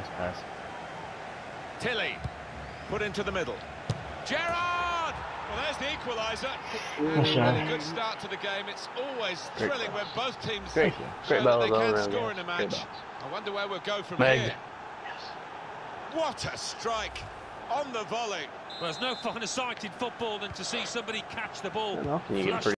pass. Tilly, put into the middle. Gerrard! Well, there's the equaliser. And a really good start to the game. It's always thrilling when both teams show that they can score in a match. I wonder where we'll go from here. What a strike on the volley. Well, there's no finer sight in football than to see somebody catch the ball.